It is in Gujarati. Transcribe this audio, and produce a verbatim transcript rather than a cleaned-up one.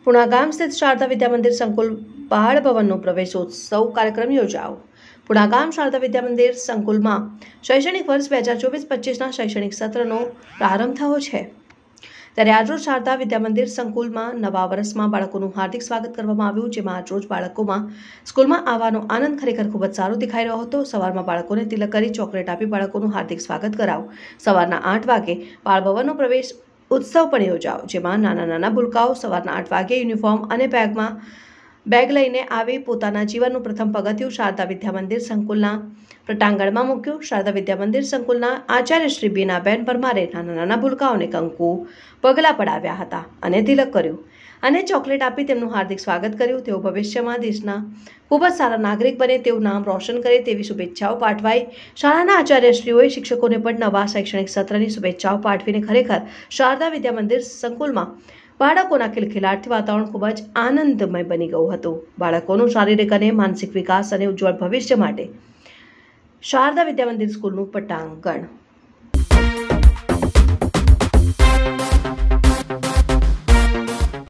પુણા ગામ સ્થિત શારદા વિદ્યા મંદિર સંકુલ બાળ ભવનનો પ્રવેશોત્સવ કાર્યક્રમ યોજાયો। પુણા ગામ શારદા વિદ્યા મંદિર સંકુલમાં શૈક્ષણિક વર્ષ બે હજાર ચોવીસ પચીસના શૈક્ષણિક સત્રનો પ્રારંભ થયો છે। ત્યારે આજરોજ શારદા વિદ્યા મંદિર સંકુલમાં નવા વર્ષમાં બાળકોનું હાર્દિક સ્વાગત કરવામાં આવ્યું, જેમાં આજરોજ બાળકોમાં સ્કૂલમાં આવવાનો આનંદ ખરેખર ખૂબ જ સારો દેખાઈ રહ્યો હતો। સવારમાં બાળકોને તિલક કરી ચોકલેટ આપી બાળકોનું હાર્દિક સ્વાગત કરાવ્યું। સવારના આઠ વાગે બાળ ભવનનો પ્રવેશ उत्सव पण योजाओ, जेमां नाना नाना भूलकाओ सवाરના आठ वागे यूनिफॉर्म अने बेगमां बेग लईने आवी पोताना जीवनનું प्रथम पगथिયું शारदा विद्या मंदिर संकुलना प्रटांगणमां मूक्યું। शारदा विद्या मंदिर संकुलना आचार्य श्री बीनाबेन परमारे नाना नाना भूलकाओने कंकु पगला पडाव्या हता अने तिलक कर्યું અને ચોકલેટ આપી તેમનું હાર્દિક સ્વાગત કર્યું। તેઓ ભવિષ્યમાં દેશના ખૂબ જ સારા નાગરિક બને તેવું નામ રોશન કરે તેવી શુભેચ્છાઓ પાઠવાઈ। શાળાના આચાર્યશ્રીઓએ શિક્ષકોને પણ નવા શૈક્ષણિક સત્રની શુભેચ્છાઓ પાઠવીને ખરેખર શારદા વિદ્યા મંદિર સંકુલમાં બાળકોના ખિલખિલાટથી વાતાવરણ ખૂબ જ આનંદમય બની ગયું હતું। બાળકોનું શારીરિક અને માનસિક વિકાસ અને ઉજ્જવળ ભવિષ્ય માટે શારદા વિદ્યા મંદિર સ્કૂલનું પટાંગણ